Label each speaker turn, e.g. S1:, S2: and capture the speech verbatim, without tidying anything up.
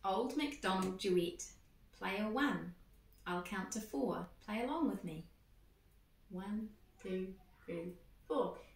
S1: Old McDonald duet, player one. I'll count to four. Play along with me. One, two, three, four.